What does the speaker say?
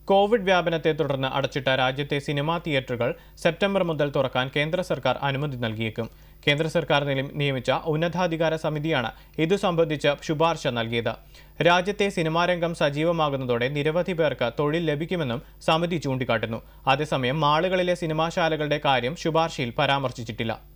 Covid വ്യാപനത്തെ തുടർന്ന് അടച്ചിട്ട രാജ്യത്തെ സിനിമാ തിയേറ്ററുകൾ സെപ്റ്റംബർ മുതൽ തുറക്കാൻ കേന്ദ്ര സർക്കാർ അനുമതി നൽകിയേക്കും. കേന്ദ്ര സർക്കാർ നിയമിച്ച ഉന്നതാധികാര സമിതിയാണ് ഇതു സംബന്ധിച്ച് ശുപാർശ നൽകിയത്. രാജ്യത്തെ സിനിമാരംഗം സജീവമാകുന്നതോടെ നിരവധി പേർക്ക് തൊഴിൽ ലഭിക്കുമെന്നും സമിതി ചൂണ്ടിക്കാട്ടുന്നു. അതേസമയം മാളുകളിലെ സിനിമാശാലകളുടെ കാര്യം ശുപാർശയിൽ പരാമർശിച്ചിട്ടില്ല.